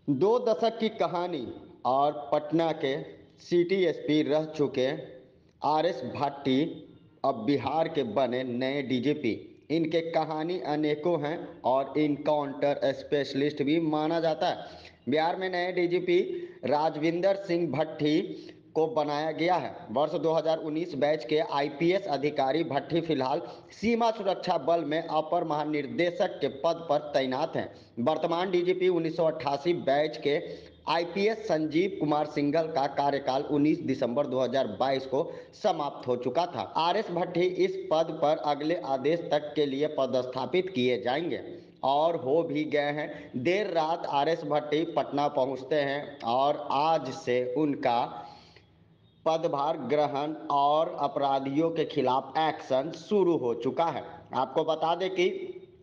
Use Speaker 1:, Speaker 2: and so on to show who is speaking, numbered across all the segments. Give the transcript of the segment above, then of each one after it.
Speaker 1: दो दशक की कहानी और पटना के सिटी एसपी रह चुके आरएस भाटी अब बिहार के बने नए डीजीपी। इनके कहानी अनेकों हैं और इनकाउंटर स्पेशलिस्ट भी माना जाता है। बिहार में नए डीजीपी राजविंदर सिंह भट्टी को बनाया गया है। वर्ष 2019 बैच के आईपीएस अधिकारी भट्टी फिलहाल सीमा सुरक्षा बल में अपर महानिर्देशक के पद पर तैनात हैं। वर्तमान डीजीपी 1988 बैच के आईपीएस संजीव कुमार सिंघल का कार्यकाल 19 दिसंबर 2022 को समाप्त हो चुका था। आरएस भट्टी इस पद पर अगले आदेश तक के लिए पदस्थापित किए जाएंगे और हो भी गए हैं। देर रात आरएस भट्टी पटना पहुंचते हैं और आज से उनका पदभार ग्रहण और अपराधियों के खिलाफ एक्शन शुरू हो चुका है। आपको बता दें कि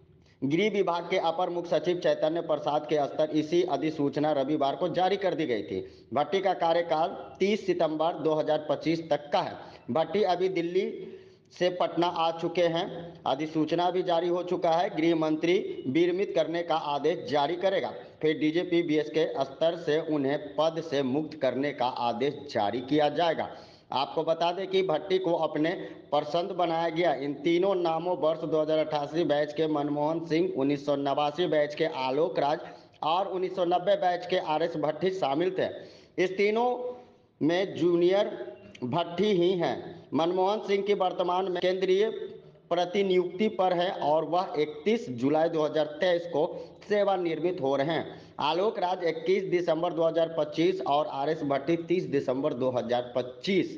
Speaker 1: गृह विभाग के अपर मुख्य सचिव चैतन्य प्रसाद के स्तर इसी अधिसूचना रविवार को जारी कर दी गई थी। भट्टी का कार्यकाल 30 सितंबर 2025 तक का है। भट्टी अभी दिल्ली से पटना आ चुके हैं। अधिसूचना भी जारी हो चुका है। गृह मंत्री विरमित करने का आदेश जारी करेगा। फिर डीजीपी बीएस के स्तर से उन्हें पद से मुक्त करने का आदेश जारी किया जाएगा। आपको बता दें कि भट्टी को अपने पसंद बनाया गया। इन तीनों नामों वर्ष 2088 बैच के मनमोहन सिंह, 1989 बैच के आलोक राज और 1990 बैच के आरएस भट्टी शामिल थे। इस तीनों में जूनियर भट्टी ही हैं। मनमोहन सिंह की वर्तमान में केंद्रीय प्रतिनियुक्ति पर है और वह 31 जुलाई 2023 को सेवानिवृत्त हो रहे हैं। आलोक राज 21 दिसंबर 2025 और आरएस भट्टी 30 दिसंबर 2025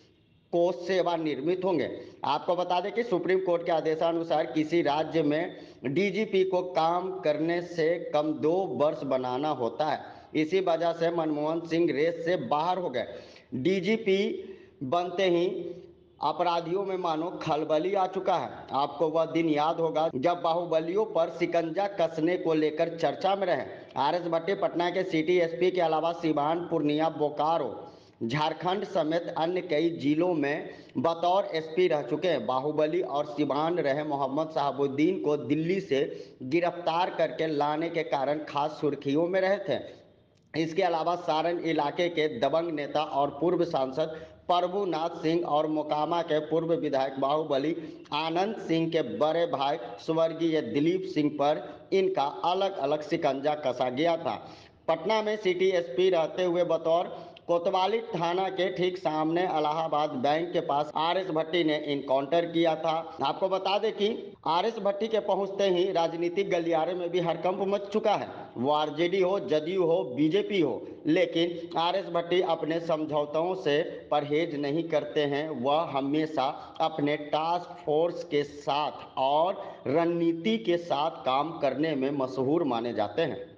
Speaker 1: को सेवानिवृत्त होंगे। आपको बता दें कि सुप्रीम कोर्ट के आदेशानुसार किसी राज्य में डीजीपी को काम करने से कम 2 वर्ष बनाना होता है। इसी वजह से मनमोहन सिंह रेस से बाहर हो गए। डीजीपी बनते ही अपराधियों में मानो खलबली आ चुका है। आपको वह दिन याद होगा जब बाहुबलियों पर शिकंजा कसने को लेकर चर्चा में रहे। आरएस भट्टी पटना के सिटी एसपी के अलावा सिवान, पूर्णिया, बोकारो, झारखंड समेत अन्य कई जिलों में बतौर एसपी रह चुके हैं। बाहुबली और सिवान रहे मोहम्मद शहाबुद्दीन को दिल्ली से गिरफ्तार करके लाने के कारण खास सुर्खियों में रहे थे। इसके अलावा सारण इलाके के दबंग नेता और पूर्व सांसद प्रभुनाथ सिंह और मोकामा के पूर्व विधायक बाहुबली आनंद सिंह के बड़े भाई स्वर्गीय दिलीप सिंह पर इनका अलग अलग शिकंजा कसा गया था। पटना में सिटी एसपी रहते हुए बतौर कोतवाली थाना के ठीक सामने इलाहाबाद बैंक के पास आरएस भट्टी ने इनकाउंटर किया था। आपको बता दें कि आरएस भट्टी के पहुंचते ही राजनीतिक गलियारे में भी हड़कंप मच चुका है। वो आरजेडी हो, जदयू हो, बीजेपी हो, लेकिन आरएस भट्टी अपने समझौतों से परहेज नहीं करते हैं। वह हमेशा अपने टास्क फोर्स के साथ और रणनीति के साथ काम करने में मशहूर माने जाते हैं।